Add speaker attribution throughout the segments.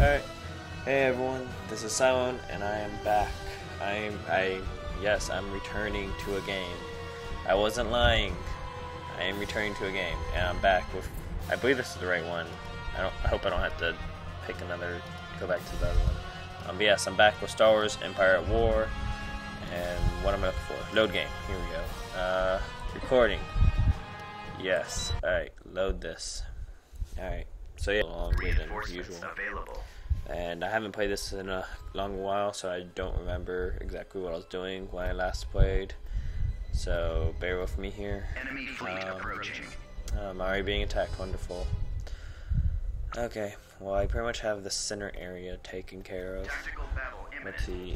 Speaker 1: Alright, hey everyone, this is Cilone, and I am back. Yes, I'm returning to a game. I wasn't lying. I am returning to a game, and I'm back with, I believe this is the right one. I hope I don't have to pick go back to the other one. But yes, I'm back with Star Wars Empire at War, and what am I looking for? Load game, here we go. Recording. Yes, alright, load this. Alright, so yeah, longer than usual. And I haven't played this in a long while, so I don't remember exactly what I was doing when I last played. So bear with me here.
Speaker 2: Enemy fleet approaching.
Speaker 1: I'm already being attacked. Wonderful. Okay, well I pretty much have the center area taken care of.
Speaker 2: Tactical battle imminent.
Speaker 1: Let's see,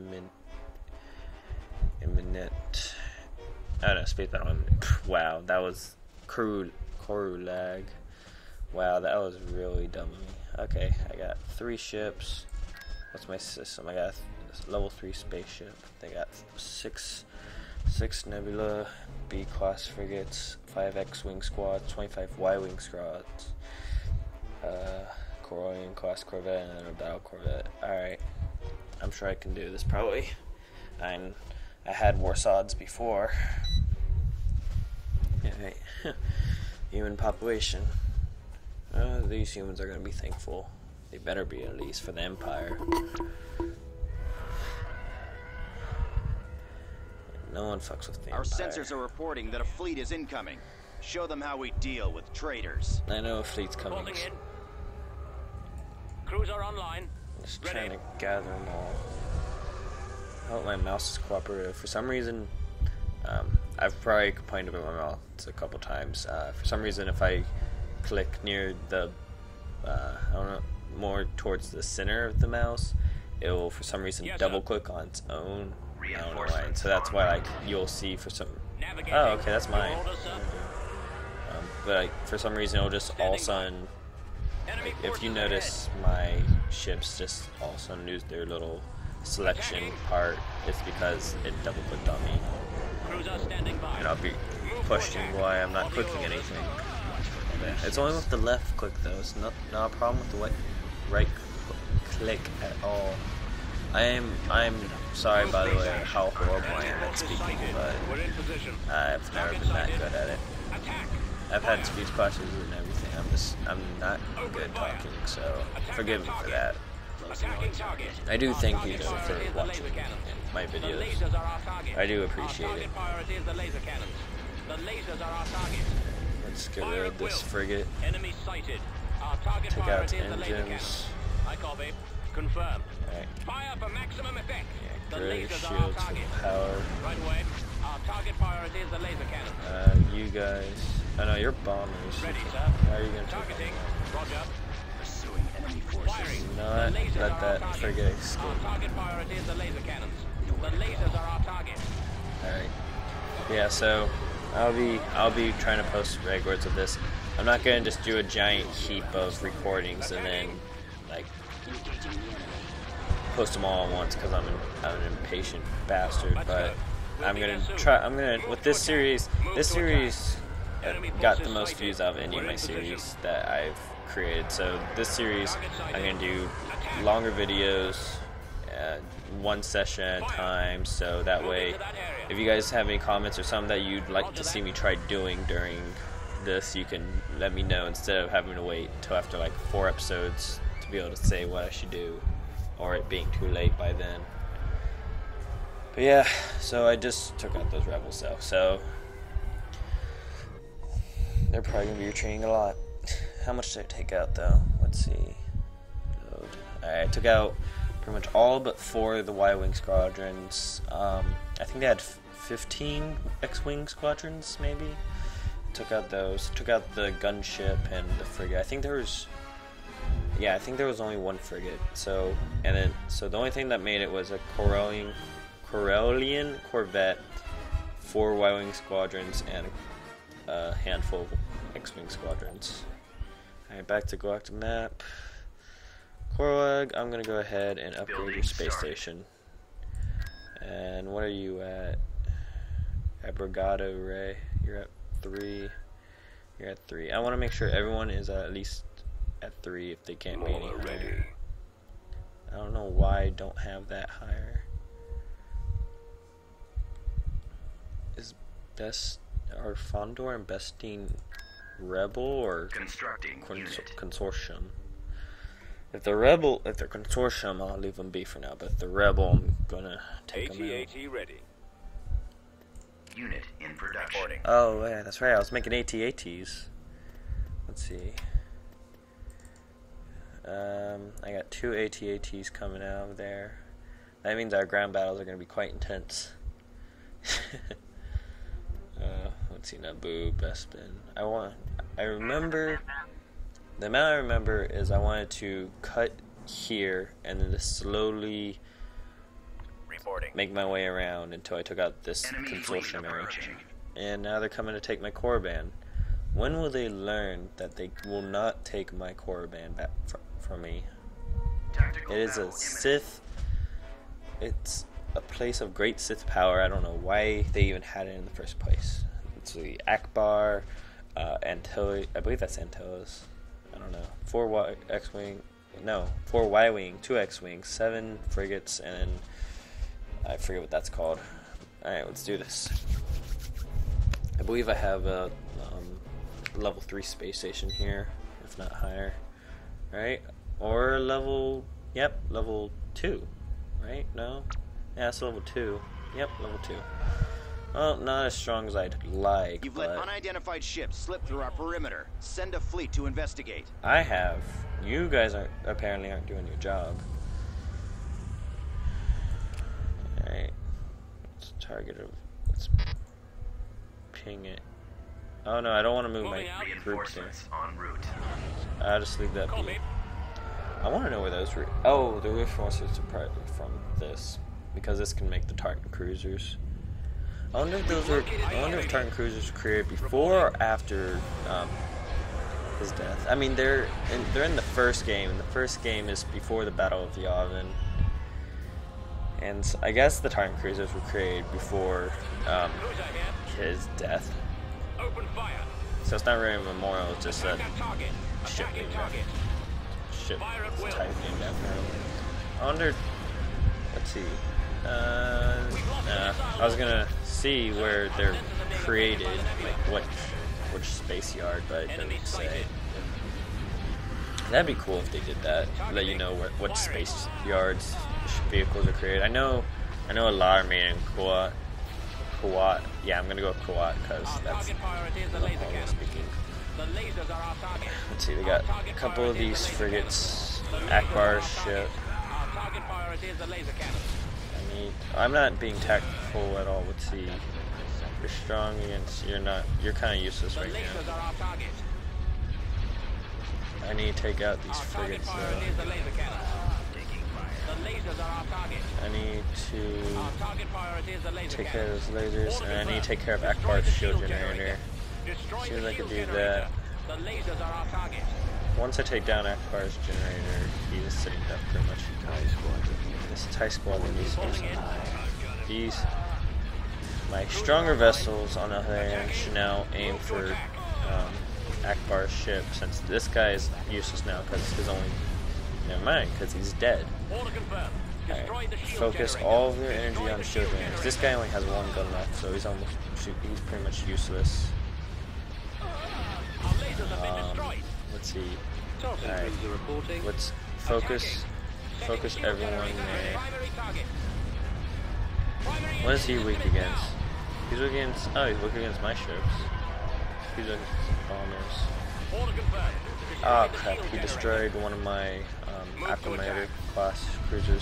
Speaker 1: imminent. Oh no, space battle imminent. Wow, that was crew lag. Wow, that was really dumb of me. Okay, I got 3 ships. What's my system? I got a level 3 spaceship. They got 6 Nebula B-class frigates, 5 X-wing squads, 25 Y-wing squads, Cilone class corvette, and then a battle corvette. Alright, I'm sure I can do this probably. I had Warsaws before. Alright, human population. These humans are going to be thankful. They better be, at least, for the Empire. No one fucks with the Empire.
Speaker 3: Our sensors are reporting that a fleet is incoming. Show them how we deal with traitors.
Speaker 1: I know a fleet's coming.
Speaker 4: Holding in. Crews are online.
Speaker 1: Just trying to gather them all. I hope my mouse is cooperative. For some reason, I've probably complained about my mouse a couple times. For some reason, if I click near the, I don't know, more towards the center of the mouse, it will for some reason double click on its own. I don't know why. So that's why, like, you'll see for some. Oh, okay, that's mine. But like, for some reason, it'll just all of a sudden. Like, if you notice, my ships just all of a sudden lose their little selection part. It's because it double clicked on me. And I'll be questioning why I'm not clicking anything. It's only with the left click though. It's not a problem with the right click at all. I'm sorry, by the way, how horrible I am at speaking, but I've never been that good at it. I've had speech classes and everything. I'm not good talking, so forgive me for that. I do thank you though for watching my videos. I do appreciate it. Let's get rid of this frigate.
Speaker 4: Enemy sighted. Our target
Speaker 1: Take out
Speaker 4: priority
Speaker 1: its
Speaker 4: is the laser
Speaker 1: engines.
Speaker 4: cannon. I copy. Confirm.
Speaker 1: Alright.
Speaker 4: Fire for maximum effect.
Speaker 1: Yeah,
Speaker 4: The
Speaker 1: great
Speaker 4: lasers are our
Speaker 1: shields for
Speaker 4: target.
Speaker 1: power.
Speaker 4: Right away. Our target priority is the laser cannon.
Speaker 1: You guys. Oh no, you're bombers.
Speaker 4: Ready, sir.
Speaker 1: How are you gonna take
Speaker 4: Targeting.
Speaker 1: them out?
Speaker 4: Roger.
Speaker 3: Pursuing enemy forces.
Speaker 4: Firing.
Speaker 1: Do not
Speaker 4: The lasers
Speaker 1: let
Speaker 4: are our
Speaker 1: that
Speaker 4: target.
Speaker 1: frigate escape.
Speaker 4: Our target priority is the laser cannons. The lasers are our target.
Speaker 1: Alright. Yeah, so I'll be trying to post records of this. I'm not gonna just do a giant heap of recordings and then like post them all at once because I'm an impatient bastard. But I'm gonna try. With this series. This series got the most views out of any of my series that I've created. So this series, I'm gonna do longer videos, one session at a time. So that way, if you guys have any comments or something that you'd like to see me try doing during this, you can let me know instead of having to wait until after like 4 episodes to be able to say what I should do, or it being too late by then. But yeah, so I just took out those rebels though, so they're probably gonna be retreating a lot. How much did I take out though? Let's see. Load. Alright, I took out pretty much all but 4 of the Y-wing squadrons. I think they had 15 X-wing squadrons maybe. Took out those. Took out the gunship and the frigate. I think there was only 1 frigate. So the only thing that made it was a Cilone corvette, 4 Y-wing squadrons, and a handful of X-wing squadrons. Alright, back to Galactic map. Korlag, I'm gonna go ahead and upgrade your space station. And what are you at? Abrogado Ray. You're at 3. You're at 3. I want to make sure everyone is at least at 3 if they can't be any higher. I don't know why I don't have that higher. Is Best or Fondor and Bestine Rebel or
Speaker 2: Constructing unit.
Speaker 1: Consortium? If they're Consortium, I'll leave them be for now. But if they're Rebel, I'm gonna take them out.
Speaker 4: AT-AT ready.
Speaker 2: Unit in production.
Speaker 4: Reporting.
Speaker 1: Oh yeah, that's right. I was making AT-ATs. Let's see. I got 2 AT-ATs coming out of there. That means our ground battles are going to be quite intense. Let's see, Naboo, Bespin. I remember, the amount I remember is I wanted to cut here and then just slowly
Speaker 4: Reporting.
Speaker 1: make my way around until I took out this
Speaker 2: Enemy fleet
Speaker 1: consortium area.
Speaker 2: approaching.
Speaker 1: And now they're coming to take my core band. When will they learn that they will not take my core band back from me?
Speaker 2: Tactical
Speaker 1: It is
Speaker 2: battle
Speaker 1: a Sith. It's a place of great Sith power. I don't know why they even had it in the first place. It's the Akbar, Antilles. I believe that's Antilles. I don't know. 4 X-wing. No, 4 Y-wing, 2 X-wings, 7 frigates, and I forget what that's called. All right, let's do this. I believe I have a level 3 space station here, if not higher, right? Or level 2, right? No? Yeah, it's level 2. Yep, level 2. Well, not as strong as I'd like,
Speaker 3: You've
Speaker 1: but
Speaker 3: let unidentified ships slip through our perimeter. Send a fleet to investigate.
Speaker 1: I have. You guys apparently aren't doing your job. Alright. Let's target it. Let's ping it. Oh no, I don't want to move my
Speaker 4: Moving out.
Speaker 1: group there.
Speaker 2: Reinforcements en route.
Speaker 1: I'll just leave that be.
Speaker 4: Copy.
Speaker 1: I want to know where those oh, the reinforcements are probably from this, because this can make the Tartan cruisers. I wonder if Tartan cruisers were created before or after his death. I mean, they're in the first game, and the first game is before the Battle of Yavin. And so I guess the Tartan cruisers were created before
Speaker 4: Cruiser here.
Speaker 1: his death.
Speaker 4: Open fire.
Speaker 1: So it's not really a memorial, it's just a
Speaker 4: Attack at target.
Speaker 1: ship
Speaker 4: Attacking
Speaker 1: named
Speaker 4: target.
Speaker 1: ship
Speaker 4: Fire at will.
Speaker 1: type named after him. I wonder. Let's see. I was gonna see where they're created, like which space yard, but it
Speaker 4: Enemy
Speaker 1: doesn't say.
Speaker 4: sighted.
Speaker 1: That'd be cool if they did that. Let you know what space yards vehicles are created. I know a lot are made in Kuwait. Yeah, I'm gonna go with Kuwait because
Speaker 4: Our
Speaker 1: that's
Speaker 4: target priority is the
Speaker 1: what
Speaker 4: laser
Speaker 1: I'm
Speaker 4: cannon.
Speaker 1: speaking.
Speaker 4: The lasers are our target.
Speaker 1: Let's see, they got a couple of these frigates, Akbar's ship.
Speaker 4: Our target priority is the laser cannon.
Speaker 1: I'm not being tactful at all. Let's see. You're strong against. You're kind of useless
Speaker 4: The
Speaker 1: right now.
Speaker 4: lasers are our target.
Speaker 1: I need to take out these
Speaker 4: Our target
Speaker 1: frigates
Speaker 4: priority is
Speaker 1: though.
Speaker 4: the laser cannon. The lasers are our target.
Speaker 1: I need
Speaker 4: Our
Speaker 1: to
Speaker 4: target priority is the laser
Speaker 1: take care
Speaker 4: cannon.
Speaker 1: of those lasers, and I need to take care of
Speaker 4: Destroy
Speaker 1: Akbar's
Speaker 4: the
Speaker 1: shield
Speaker 4: shield
Speaker 1: generator.
Speaker 4: Destroy
Speaker 1: See if
Speaker 4: the
Speaker 1: I can
Speaker 4: shield
Speaker 1: do
Speaker 4: generator.
Speaker 1: that.
Speaker 4: The lasers are our target.
Speaker 1: Once I take down Akbar's generator, he's just sitting up pretty much. This TIE squadron needs to do something. These, my stronger vessels, on the other hand, should now aim for Akbar's ship, since this guy is useless now because his only. Never mind, because he's dead.
Speaker 4: Order confirmed. Destroy
Speaker 1: Alright,
Speaker 4: the shield
Speaker 1: focus
Speaker 4: generator.
Speaker 1: all of your energy
Speaker 4: Destroy
Speaker 1: on
Speaker 4: the
Speaker 1: shield
Speaker 4: shield
Speaker 1: generators. This guy only has 1 gun left, so he's pretty much useless.
Speaker 4: Our lasers have been destroyed.
Speaker 1: Let's see.
Speaker 4: Target
Speaker 1: Alright,
Speaker 4: cruiser reporting.
Speaker 1: let's focus
Speaker 4: Setting shield
Speaker 1: everyone
Speaker 4: generator.
Speaker 1: there.
Speaker 4: Primary target. Primary
Speaker 1: What is he
Speaker 4: engine
Speaker 1: weak
Speaker 4: has been
Speaker 1: against?
Speaker 4: down.
Speaker 1: He's weak against. Oh, he's weak against my ships. He's weak against bombers.
Speaker 4: Order confirmed. Destroy
Speaker 1: Oh
Speaker 4: the
Speaker 1: crap!
Speaker 4: shield
Speaker 1: He
Speaker 4: generator.
Speaker 1: destroyed one of my
Speaker 4: Move to
Speaker 1: Acclimator
Speaker 4: attack.
Speaker 1: class cruisers.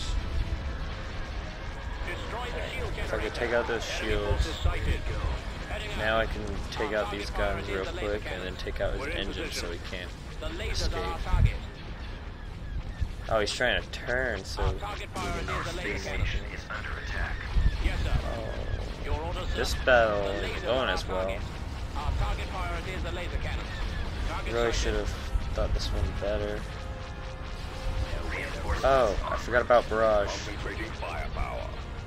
Speaker 4: Destroy the shield
Speaker 1: If I
Speaker 4: generator.
Speaker 1: could take out those
Speaker 4: Enemy
Speaker 1: shields,
Speaker 4: forces sighted. Heading out.
Speaker 1: now I can take out these guns real quick and then take out his
Speaker 4: We're in
Speaker 1: engine
Speaker 4: position.
Speaker 1: so he can't
Speaker 4: The lasers are our
Speaker 1: escape.
Speaker 4: target.
Speaker 1: Oh, he's trying to turn, so
Speaker 4: Our target priority is the
Speaker 2: Our
Speaker 4: laser
Speaker 2: space
Speaker 4: cannon.
Speaker 2: station is under attack.
Speaker 4: Yes, sir.
Speaker 1: oh,
Speaker 4: Your orders, sir.
Speaker 1: this battle
Speaker 4: The
Speaker 1: is
Speaker 4: lasers
Speaker 1: going
Speaker 4: are
Speaker 1: as
Speaker 4: our
Speaker 1: well.
Speaker 4: target. Our target priority is the laser cannon. Target
Speaker 1: Really
Speaker 4: sighted.
Speaker 1: should have thought this one better.
Speaker 2: Reinforcements
Speaker 1: Oh,
Speaker 2: en
Speaker 1: I
Speaker 2: route.
Speaker 1: forgot about barrage.
Speaker 4: Concentrating firepower.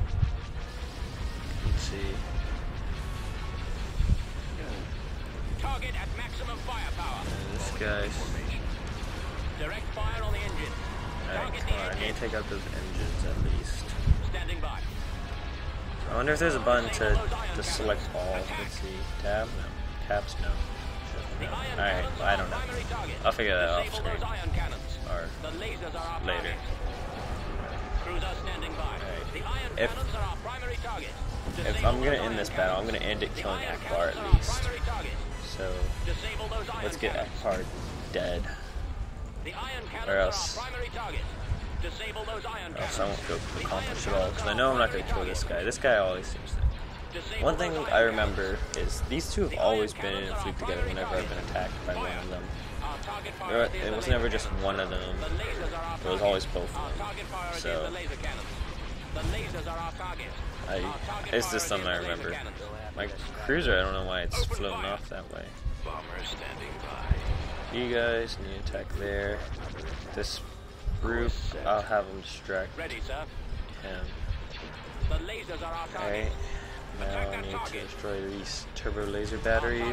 Speaker 1: Let's see.
Speaker 4: Target at maximum firepower.
Speaker 1: This guy's.
Speaker 4: Direct fire on the engine.
Speaker 1: Alright,
Speaker 4: Target
Speaker 1: come
Speaker 4: the
Speaker 1: on. I need to take out those engines at least.
Speaker 4: Standing by.
Speaker 1: I wonder if there's a button to select all. Let's see. Tab? No. Tabs? No. Alright, I don't know. I'll figure that out off screen. Or later. Alright. If I'm gonna end this battle, I'm gonna end it killing Akbar at least. So let's get Akbar dead. Or else I won't feel accomplished at all, because I know I'm not gonna kill this guy. This guy always seems to. One thing I remember is these two have always been in a fleet together whenever I've been attacked by one of them. It was never just one of them, it was always both of them. So, it's just something I remember. My cruiser, I don't know why it's floating off that way. You guys need to attack there. This group, I'll have them distract him. Alright. Now I need to destroy these turbo laser batteries.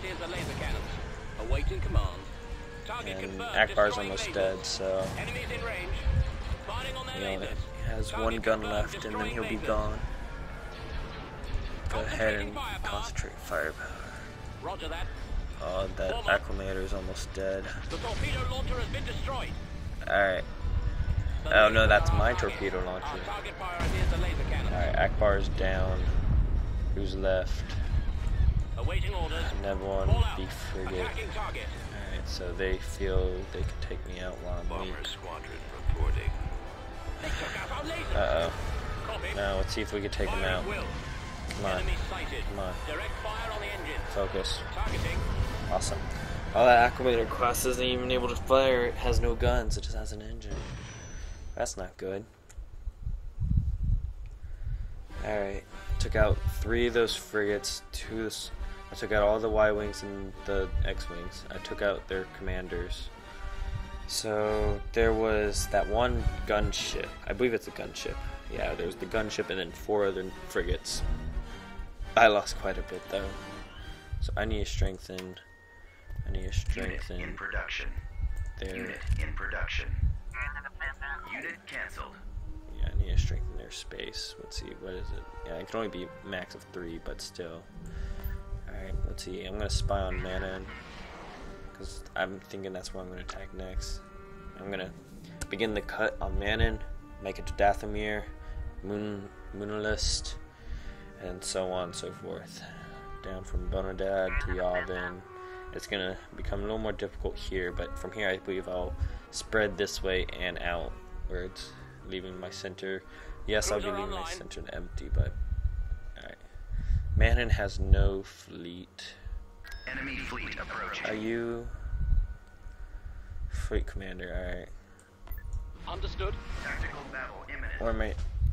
Speaker 1: And Akbar's almost dead, so he only has one gun left and then he'll be gone. Go ahead and concentrate firepower. Oh, that acclimator is almost dead. Alright. Oh no, that's my torpedo launcher. Alright, Akbar's down. Who's left? Another one, B frigate. Alright, so they feel they can take me out while I'm weak. Uh-oh. Now, let's see if we can take him out. Come on. Come on. Focus. Awesome. Oh, that acclimator class isn't even able to fire. It has no guns. It just has an engine. That's not good. Alright. Took out 3 of those frigates. I took out all the Y-wings and the X-wings. I took out their commanders. So there was that one gunship. I believe it's a gunship. Yeah, there was the gunship and then 4 other frigates. I lost quite a bit though. So I need to strengthen.
Speaker 2: Unit in production. Unit in production. Unit cancelled.
Speaker 1: Yeah, I need to strengthen their space. Let's see, what is it? Yeah, it can only be max of 3, but still. Alright, let's see. I'm going to spy on Manon, because I'm thinking that's where I'm going to attack next. I'm going to begin the cut on Manon, make it to Dathomir, Moonlist, and so on and so forth. Down from Bonadad to Yavin. It's going to become a little more difficult here, but from here I believe I'll spread this way and outwards, leaving my center. Yes, I'll be leaving my center empty, but alright. Manon has no fleet.
Speaker 2: Enemy fleet approaching.
Speaker 1: Are you fleet commander? Alright.
Speaker 4: Understood.
Speaker 2: Tactical battle imminent.
Speaker 1: Or am I?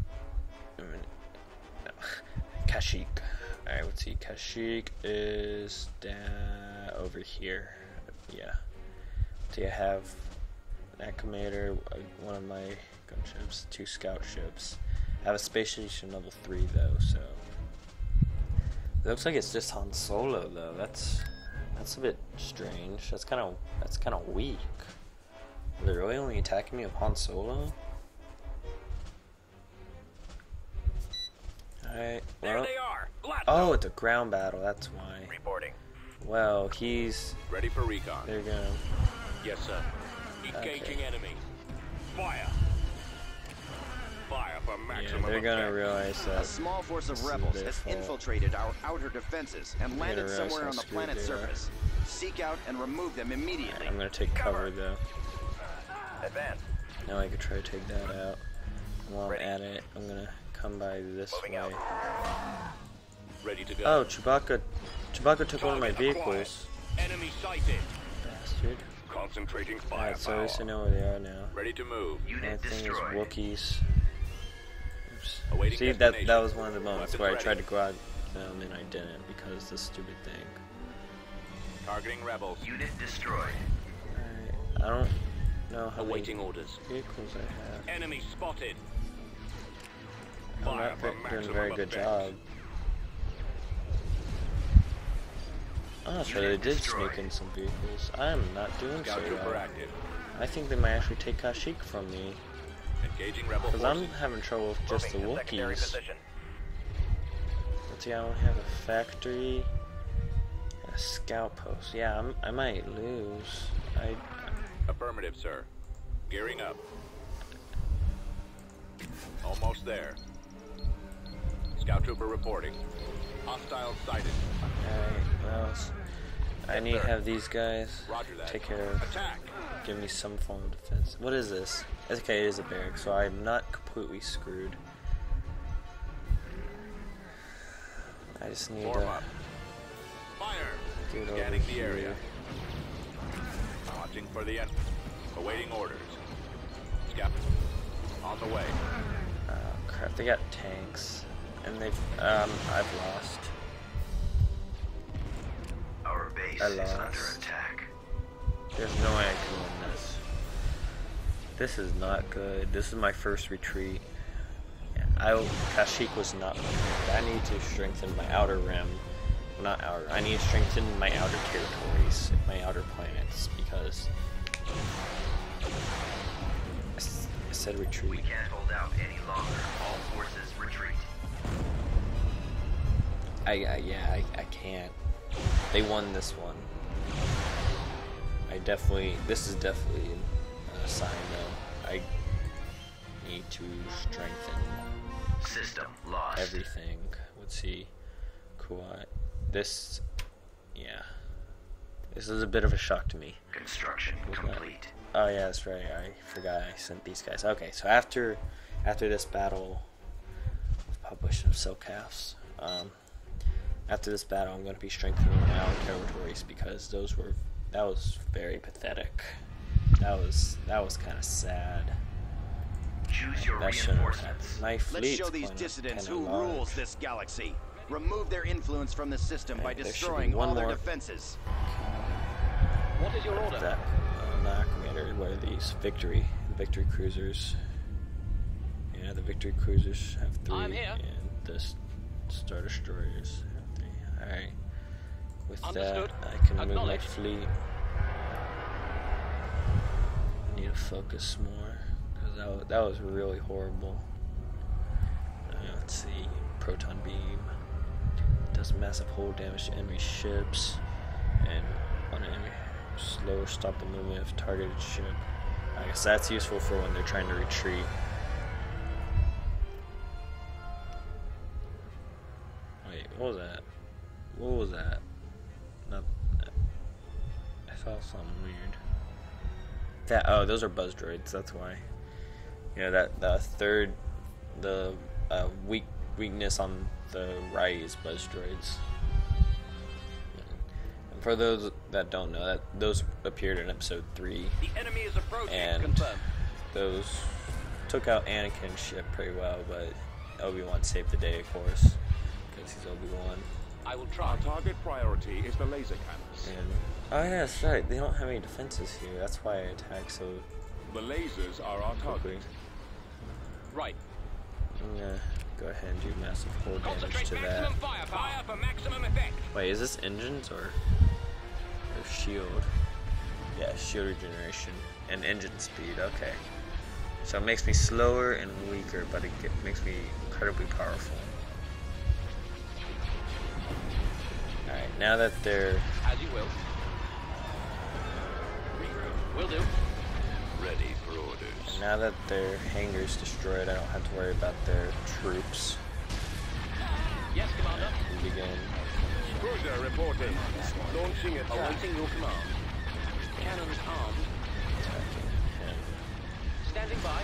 Speaker 1: No. Kashyyyk. Alright, let's see. Kashyyyk is down over here. Yeah. See, I have an acclimator, one of my gunships, 2 scout ships. I have a space station level 3 though, so it looks like it's just Han Solo though. That's a bit strange. That's kind of weak. Are they really only attacking me with Han Solo? Alright, well,
Speaker 4: There they are.
Speaker 1: oh, it's a ground battle, that's why.
Speaker 4: Reporting.
Speaker 1: Well, he's...
Speaker 4: Ready for recon.
Speaker 1: They're gonna...
Speaker 4: Yes, sir. Engaging enemy. Fire. Fire for maximum.
Speaker 1: Yeah, they're gonna
Speaker 4: effect.
Speaker 1: realize that...
Speaker 3: A small force of rebels has infiltrated our outer defenses and landed somewhere on the planet's surface. Seek out and remove them immediately.
Speaker 1: I'm gonna take cover though.
Speaker 4: Advance.
Speaker 1: Now I can try to take that out. While I'm at it, I'm gonna come by this way.
Speaker 4: Ready to go.
Speaker 1: Oh, Chewbacca took one of my vehicles.
Speaker 4: Enemy sighted.
Speaker 1: Bastard.
Speaker 4: Concentrating
Speaker 1: Alright, so at
Speaker 4: firepower.
Speaker 1: least I know where they are now.
Speaker 4: Ready to move.
Speaker 1: My
Speaker 2: Unit
Speaker 1: thing is
Speaker 2: destroyed.
Speaker 1: Wookiees. Oops.
Speaker 4: Awaiting
Speaker 1: See, that
Speaker 4: destination.
Speaker 1: was one of the moments
Speaker 4: Weapons
Speaker 1: where I
Speaker 4: ready.
Speaker 1: tried to go out them and I didn't because the stupid thing.
Speaker 4: Targeting rebels.
Speaker 2: Unit destroyed.
Speaker 1: Alright, I don't know how
Speaker 4: Awaiting
Speaker 1: many
Speaker 4: orders.
Speaker 1: vehicles I have.
Speaker 4: Enemy spotted.
Speaker 1: I'm
Speaker 4: Fire
Speaker 1: not
Speaker 4: for
Speaker 1: doing a
Speaker 4: maximum
Speaker 1: very good
Speaker 4: effect.
Speaker 1: job. Oh, so they did sneak in some vehicles. I am not doing so
Speaker 4: Scout trooper
Speaker 1: well.
Speaker 4: active.
Speaker 1: I think they might actually take Kashyyyk from me.
Speaker 5: Engaging rebel
Speaker 1: Because I'm
Speaker 5: forces.
Speaker 1: having trouble with just the
Speaker 4: Moving to secondary
Speaker 1: Wookiees.
Speaker 4: position.
Speaker 1: Let's see, I don't have a factory and a scout post. Yeah, I might lose.
Speaker 5: Affirmative, sir. Gearing up. Almost there. Scout trooper reporting. Hostile sighted.
Speaker 1: Alright, well, I need to have these guys
Speaker 5: Roger that.
Speaker 1: take care of,
Speaker 5: Attack!
Speaker 1: give me some form of defense. What is this? Okay, it is a barrack, so I'm not completely screwed. I just need
Speaker 5: Form
Speaker 1: to
Speaker 5: up. Fire!
Speaker 1: get over
Speaker 5: Scanning the
Speaker 1: here.
Speaker 5: area. Watching for the enemy. Awaiting orders. Scout. On the way.
Speaker 1: Oh crap, they got tanks. And they've, I've lost.
Speaker 2: Our base
Speaker 1: I
Speaker 2: is
Speaker 1: lost.
Speaker 2: under attack.
Speaker 1: There's no way I can win this. This is not good. This is my first retreat. Kashyyyk was not prepared. I need to strengthen my outer rim. Well, not outer. I need to strengthen my outer territories, my outer planets, because I said
Speaker 2: We
Speaker 1: retreat.
Speaker 2: can't hold out any longer. All forces retreat.
Speaker 1: I can't. They won this one. This is definitely a sign though. I need to strengthen
Speaker 2: System lost.
Speaker 1: everything. Let's see. Cool. This is a bit of a shock to me.
Speaker 2: Construction
Speaker 1: Was that-
Speaker 2: complete.
Speaker 1: Oh yeah, that's right. I forgot I sent these guys. Okay, so after this battle of published of Silcafs, after this battle, I'm going to be strengthening my outer territories because that was very pathetic. That was kind of sad.
Speaker 2: Choose your
Speaker 1: That shouldn't have
Speaker 2: reinforcements.
Speaker 1: happened. My
Speaker 3: Let's
Speaker 1: fleet's
Speaker 3: show these dissidents who
Speaker 1: large.
Speaker 3: rules this galaxy. Remove their influence from the system by
Speaker 1: There should be
Speaker 3: destroying
Speaker 1: one
Speaker 3: all their
Speaker 1: more.
Speaker 3: defenses.
Speaker 4: What is your order?
Speaker 1: That not commander. What are these? Victory cruisers. Yeah, the victory cruisers have 3,
Speaker 4: I'm here.
Speaker 1: and the Star Destroyers have 3. All right. With
Speaker 4: Understood.
Speaker 1: that, I can move my
Speaker 4: Acknowledged.
Speaker 1: fleet. I need to focus more because that was really horrible. Let's see. Proton beam does massive hull damage to enemy ships, and on enemy slower stop the movement of targeted ship. I guess that's useful for when they're trying to retreat. Wait, what was that? What was that? Not. I saw something weird. Those are buzz droids. That's why. The weakness on the right is buzz droids. And for those that don't know, those appeared in episode 3,
Speaker 4: The enemy is approaching.
Speaker 1: and
Speaker 4: Confirmed.
Speaker 1: those took out Anakin's ship pretty well, but Obi-Wan saved the day, of course, because he's Obi-Wan.
Speaker 4: I will try.
Speaker 5: Our target priority is the laser cannons.
Speaker 1: And oh yeah, that's right. They don't have any defenses here. That's why I attack so
Speaker 5: The lasers are our
Speaker 1: quickly.
Speaker 5: target.
Speaker 4: Right.
Speaker 1: I'm gonna go ahead and do massive hull damage
Speaker 4: Concentrate
Speaker 1: to that.
Speaker 4: maximum firepower. Fire for maximum effect.
Speaker 1: Wait, is this engines or shield? Yeah, shield regeneration and engine speed. Okay, so it makes me slower and weaker, but it makes me incredibly powerful. All right, now that they're
Speaker 4: As you will. Will do.
Speaker 5: Ready for orders.
Speaker 1: now that their hangar's destroyed, I don't have to worry about their troops.
Speaker 4: Yes, Commander.
Speaker 1: We begin.
Speaker 5: Cruiser reporting. Launching attack.
Speaker 4: Awaiting your command. Cannons armed.
Speaker 1: Attacking him.
Speaker 4: Standing by.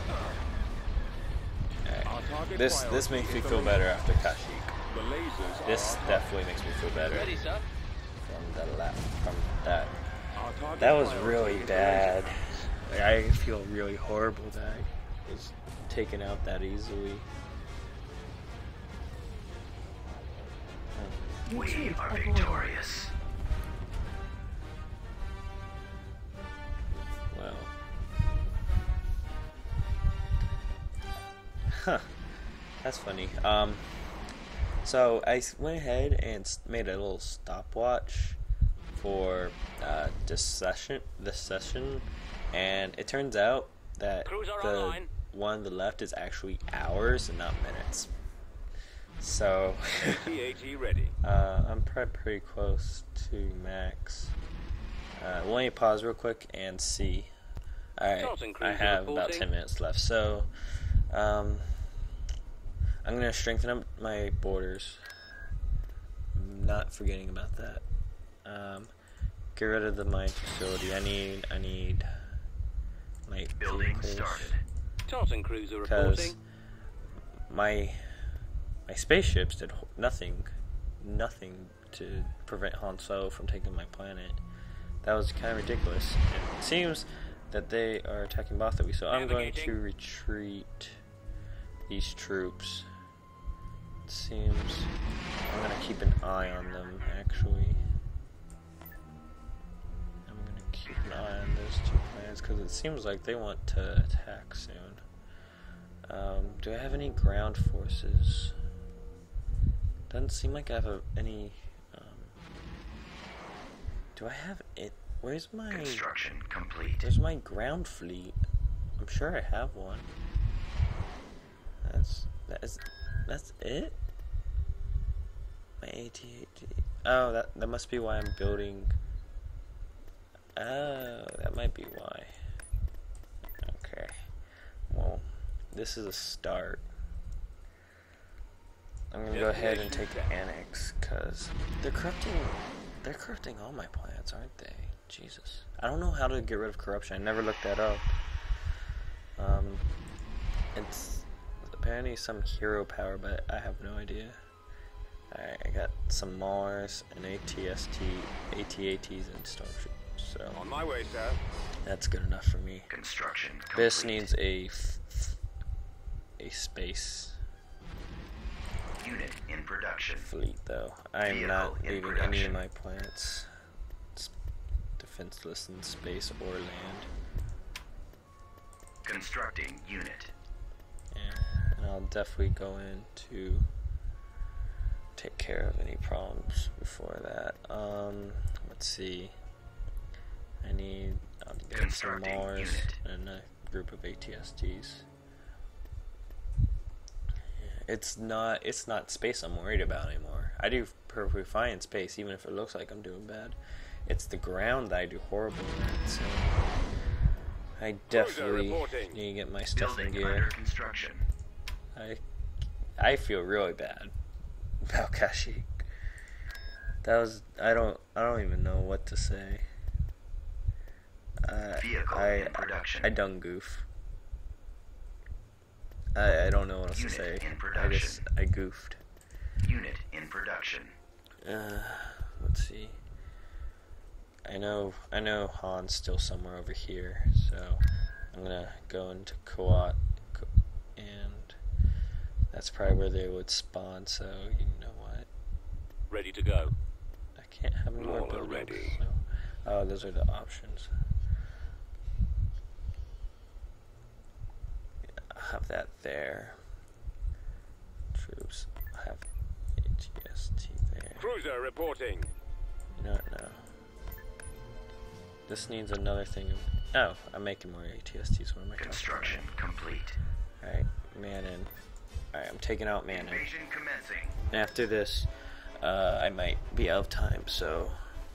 Speaker 1: Alright.
Speaker 5: Our target
Speaker 1: This
Speaker 5: priority
Speaker 1: makes me
Speaker 5: is the
Speaker 1: feel
Speaker 5: lasers.
Speaker 1: better after Kashyyyk.
Speaker 5: The lasers
Speaker 1: This
Speaker 5: are our
Speaker 1: definitely makes me feel better
Speaker 4: Ready, sir.
Speaker 1: from that.
Speaker 5: Our target
Speaker 1: That was
Speaker 5: priority
Speaker 1: really
Speaker 5: is the
Speaker 1: bad.
Speaker 5: laser
Speaker 1: Like, I feel really horrible that I was taken out that easily.
Speaker 2: We are victorious.
Speaker 1: Well. Huh. That's funny. So I went ahead and made a little stopwatch for this session, and it turns out that
Speaker 4: Cruiser
Speaker 1: the
Speaker 4: online.
Speaker 1: one on the left is actually hours and not minutes. So
Speaker 5: AT ready.
Speaker 1: I'm probably pretty close to max. Let me pause real quick and see. Alright, I have about 10 minutes left, so I'm gonna strengthen up my borders. Not forgetting about that. Get rid of the mine facility. I need my
Speaker 2: Building started.
Speaker 4: Tartan cruiser
Speaker 1: because
Speaker 4: reporting.
Speaker 1: my spaceships did nothing to prevent Han Solo from taking my planet. That was kind of ridiculous. It seems that they are attacking Botha, so I'm going to retreat these troops. It seems I'm going to keep an eye on them, actually. I'm going to keep an eye on those two planets because it seems like they want to attack soon. Do I have any ground forces? Doesn't seem like I have any. Do I have it? Where's my
Speaker 2: Construction complete.
Speaker 1: Where's my ground fleet? I'm sure I have one. That's it. My AT-AT. Oh, that must be why I'm building. Oh, that might be why. Okay. Well, this is a start. I'm gonna go ahead and take the annex because they're corrupting all my plants, aren't they? Jesus. I don't know how to get rid of corruption. I never looked that up. It's apparently some hero power, but I have no idea. Alright, I got some Mars and ATATs and Stormtroopers. So
Speaker 5: On my way, sir.
Speaker 1: that's good enough for me.
Speaker 2: Construction complete.
Speaker 1: This needs a space
Speaker 2: Unit in production.
Speaker 1: fleet, though. I am not leaving any of my planets defenseless in space or land.
Speaker 2: Constructing unit.
Speaker 1: Yeah, and I'll definitely go in to take care of any problems before that. Let's see. I'll get some
Speaker 2: Constructing
Speaker 1: Mars
Speaker 2: unit.
Speaker 1: and a group of ATSTs. It's not space I'm worried about anymore. I do perfectly fine in space, even if it looks like I'm doing bad. It's the ground that I do horrible at, so I definitely need to get my stuff in
Speaker 2: Building under
Speaker 1: gear.
Speaker 2: construction.
Speaker 1: I feel really bad about Kashyyyk. I don't even know what to say.
Speaker 2: Vehicle in production.
Speaker 1: I done goof. I don't know what else to
Speaker 2: Unit
Speaker 1: say.
Speaker 2: in production.
Speaker 1: I goofed.
Speaker 2: Unit in production.
Speaker 1: Let's see. I know Han's still somewhere over here, so I'm gonna go into Kuat, and that's probably where they would spawn. So you know what?
Speaker 5: Ready to go.
Speaker 1: I can't have any more
Speaker 5: All
Speaker 1: buildings.
Speaker 5: ready.
Speaker 1: So. Oh, those are the options. I have that there. Troops. I have ATST there.
Speaker 5: Cruiser reporting.
Speaker 1: No. This needs another thing. Oh, I'm making more ATSTs. What am I talking
Speaker 2: Construction complete.
Speaker 1: about? Alright, Manning. Alright, I'm taking out Manning.
Speaker 2: Invasion commencing.
Speaker 1: And after this, I might be out of time, so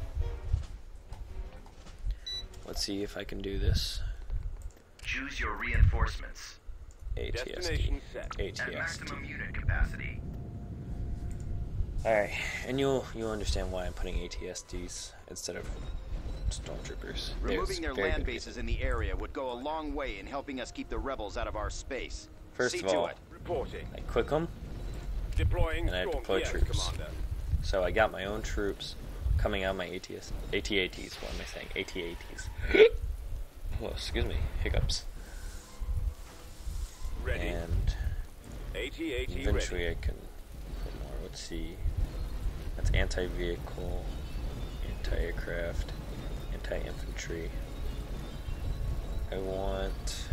Speaker 1: let's see if I can do this.
Speaker 2: Choose your reinforcements.
Speaker 1: ATST.
Speaker 5: Destination set.
Speaker 2: At
Speaker 1: ATST.
Speaker 2: maximum unit capacity.
Speaker 1: Alright, and you'll understand why I'm putting ATSTs instead of Stormtroopers.
Speaker 3: Removing their
Speaker 1: Very
Speaker 3: land
Speaker 1: good
Speaker 3: bases in the area would go a long way in helping us keep the rebels out of our space.
Speaker 1: First
Speaker 3: See
Speaker 1: of all,
Speaker 3: to it.
Speaker 5: Reporting.
Speaker 1: I click them,
Speaker 5: Deploying
Speaker 1: and I
Speaker 5: storm.
Speaker 1: deploy
Speaker 5: Yes,
Speaker 1: troops.
Speaker 5: Commander.
Speaker 1: so I got my own troops coming out of my ATATs. What am I saying? ATATs. Oh, excuse me, hiccups.
Speaker 5: Ready.
Speaker 1: And
Speaker 5: AT-AT
Speaker 1: eventually
Speaker 5: ready.
Speaker 1: I can put more. Let's see. That's anti-vehicle, anti-aircraft, anti-infantry. I want.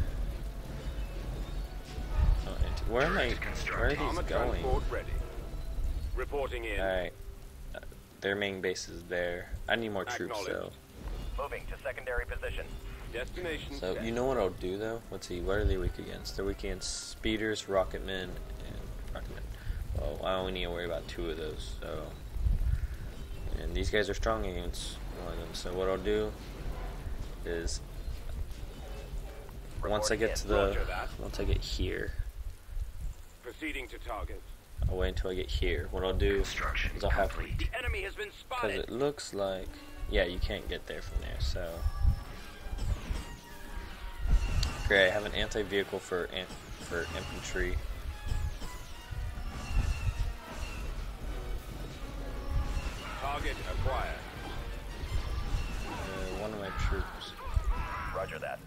Speaker 1: Oh, where am I? Where are these
Speaker 5: Armor
Speaker 1: going?
Speaker 5: transport ready. Reporting in.
Speaker 1: Alright. Their main base is there. I need more troops though.
Speaker 5: Acknowledged.
Speaker 6: Moving to secondary position.
Speaker 5: Destination
Speaker 1: So
Speaker 5: set.
Speaker 1: you know what I'll do though? Let's see, what are they weak against? They're weak against speeders, rocketmen, and rocketmen. Well, I only need to worry about 2 of those, so... And these guys are strong against one of them, so what I'll do is... Once I get to the... Once I get here,
Speaker 5: Proceeding to target.
Speaker 1: I'll wait until I get here. What I'll do is I'll have...
Speaker 4: The enemy has been
Speaker 1: Because
Speaker 4: spotted.
Speaker 1: it looks like... Yeah, you can't get there from there, so... Great, I have an anti-vehicle for infantry.
Speaker 5: Target acquired.
Speaker 1: One of my troops.
Speaker 2: Roger that.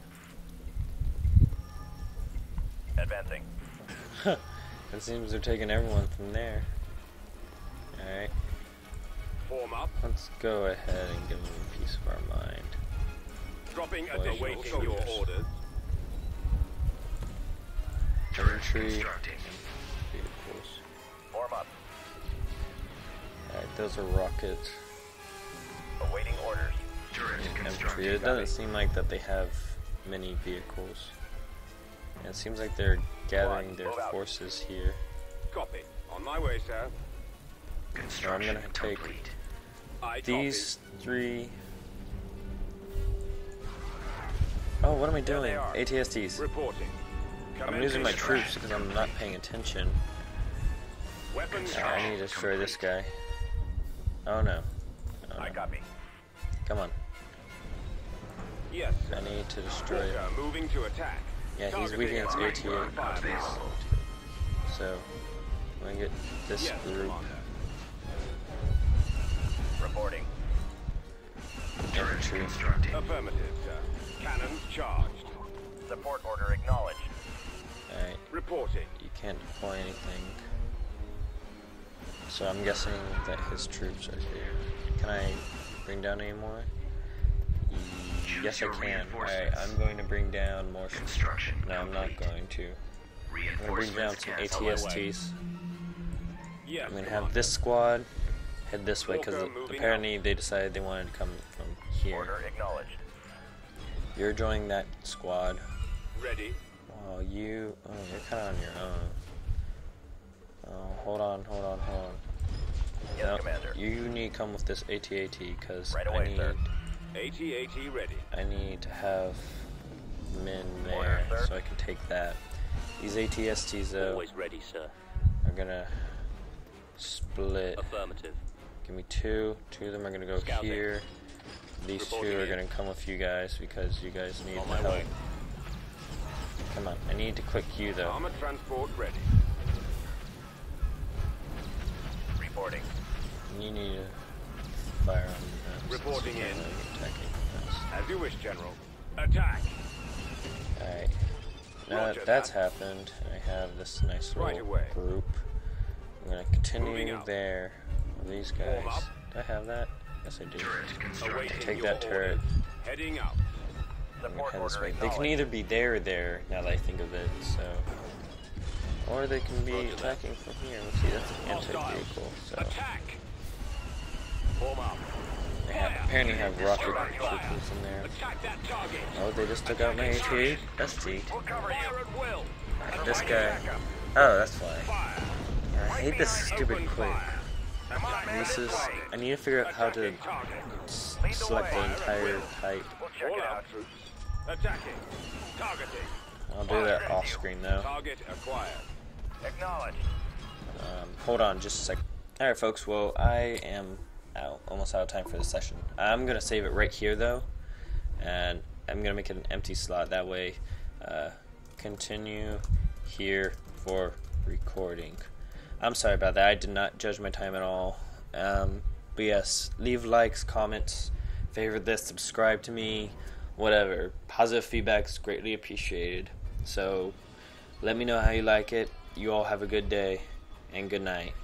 Speaker 2: Advancing.
Speaker 1: It seems they're taking everyone from there. Alright,
Speaker 5: Form up.
Speaker 1: let's go ahead and give them a piece of our mind.
Speaker 5: Dropping
Speaker 1: Wait,
Speaker 5: awaiting
Speaker 1: soldiers.
Speaker 5: your orders.
Speaker 1: Infantry
Speaker 2: constructing.
Speaker 1: and vehicles.
Speaker 2: Form up.
Speaker 1: Alright, those are rockets
Speaker 2: Awaiting orders. Turret
Speaker 1: and infantry.
Speaker 2: constructing.
Speaker 1: It doesn't seem like that they have many vehicles. And it seems like they're gathering their
Speaker 2: Move out.
Speaker 1: forces here.
Speaker 5: Copy. On my way, sir.
Speaker 2: Construction
Speaker 1: I'm gonna take
Speaker 2: complete.
Speaker 5: I
Speaker 1: these 3... Oh, what am I doing?
Speaker 2: they are.
Speaker 1: ATSTs.
Speaker 5: copy. Reporting.
Speaker 1: I'm losing my
Speaker 2: Commencing
Speaker 1: troops because I'm not paying attention.
Speaker 5: Weapons
Speaker 1: I need to destroy this guy. Oh no. Oh,
Speaker 2: I
Speaker 1: no.
Speaker 2: copy.
Speaker 1: Come on.
Speaker 5: Yes, sir.
Speaker 1: I need to destroy
Speaker 5: Walker
Speaker 1: him.
Speaker 5: moving to attack.
Speaker 1: Yeah, he's
Speaker 5: Targeting
Speaker 1: weak against
Speaker 5: our
Speaker 1: AT.
Speaker 5: firepower.
Speaker 1: So, I'm gonna get this
Speaker 5: Yes,
Speaker 1: group.
Speaker 5: Commander.
Speaker 2: Reporting.
Speaker 1: Infantry.
Speaker 2: Constructing.
Speaker 5: Affirmative, sir. Cannons charged.
Speaker 2: Support order acknowledged.
Speaker 1: Alright,
Speaker 5: Reporting.
Speaker 1: you can't deploy anything. So I'm guessing that his troops are here. Can I bring down any more? Yes, I can. Alright, I'm going to bring down more.
Speaker 2: Construction
Speaker 1: No, I'm not
Speaker 2: complete.
Speaker 1: going to. I'm gonna bring down some
Speaker 2: Reinforcements
Speaker 1: ATSTs.
Speaker 5: Yes,
Speaker 1: I'm gonna
Speaker 5: Commander.
Speaker 1: have this squad head this way because
Speaker 5: Walker moving
Speaker 1: apparently they decided they wanted to come from here.
Speaker 2: Order acknowledged.
Speaker 1: You're joining that squad.
Speaker 5: Ready.
Speaker 1: While you... Oh, you're kind of on your own. Oh, hold on.
Speaker 2: Yes,
Speaker 1: No,
Speaker 2: Commander.
Speaker 1: you need to come with this AT-AT because
Speaker 2: Right away, sir.
Speaker 5: AT-AT ready.
Speaker 1: I need to have men there
Speaker 2: Order, sir.
Speaker 1: so I can take that. These ATSTs though
Speaker 4: Always ready, sir.
Speaker 1: are gonna split.
Speaker 4: Affirmative.
Speaker 1: Give me 2. 2 of them are gonna go
Speaker 4: Scouting.
Speaker 1: here. These 2
Speaker 4: Reporting
Speaker 1: are
Speaker 4: in.
Speaker 1: gonna come with you guys because you guys need
Speaker 4: On
Speaker 1: the
Speaker 4: my
Speaker 1: help.
Speaker 4: way.
Speaker 1: Come on, I need to click you though.
Speaker 5: Armored transport ready.
Speaker 2: Reporting.
Speaker 1: You need to fire on them.
Speaker 5: Reporting in.
Speaker 1: Attacking us.
Speaker 5: As you wish, General. Attack.
Speaker 1: Alright. Now
Speaker 5: Roger
Speaker 1: that that's
Speaker 5: that.
Speaker 1: happened, I have this nice
Speaker 5: Right
Speaker 1: little
Speaker 5: away.
Speaker 1: group. I'm gonna
Speaker 5: Moving
Speaker 1: continue
Speaker 5: out.
Speaker 1: there. These
Speaker 5: Form
Speaker 1: guys.
Speaker 5: up.
Speaker 1: Do I have that? Yes, I do.
Speaker 2: Turret constructing.
Speaker 5: Awaiting
Speaker 1: Take
Speaker 5: your
Speaker 1: that turret.
Speaker 5: orders. Heading out.
Speaker 1: I'm gonna
Speaker 2: Support
Speaker 1: head this
Speaker 2: order
Speaker 1: way. They can
Speaker 2: acknowledged.
Speaker 1: either be there or there, now that I think of it, so... Or they can be
Speaker 4: Roger that.
Speaker 1: attacking from here. Let's see, that's an
Speaker 5: Hostiles.
Speaker 1: anti-vehicle, so...
Speaker 5: Attack. Form up.
Speaker 1: They apparently have rocket troopers in there.
Speaker 5: Attack that target.
Speaker 1: Oh, they just took out my AT. That's deep.
Speaker 2: We'll cover
Speaker 5: Fire
Speaker 2: you.
Speaker 5: at will.
Speaker 1: This guy... Oh, that's why.
Speaker 5: Fire.
Speaker 1: I hate this stupid
Speaker 5: Open
Speaker 1: click.
Speaker 5: fire. Attack
Speaker 1: This
Speaker 5: that
Speaker 1: is...
Speaker 5: target.
Speaker 1: I need to figure out how to
Speaker 5: Attacking target.
Speaker 1: select the entire type.
Speaker 2: We'll check
Speaker 5: All
Speaker 2: it
Speaker 5: out
Speaker 2: out.
Speaker 5: troops. Attacking. Targeting.
Speaker 1: I'll do that off screen though.
Speaker 5: Target acquired.
Speaker 2: Acknowledged.
Speaker 1: Hold on just a sec. Alright folks, well I am almost out of time for this session. I'm gonna save it right here though, and I'm gonna make it an empty slot, that way continue here for recording. I'm sorry about that, I did not judge my time at all. But yes, leave likes, comments, favorite this, subscribe to me, whatever. Positive feedback is greatly appreciated. So let me know how you like it. You all have a good day and good night.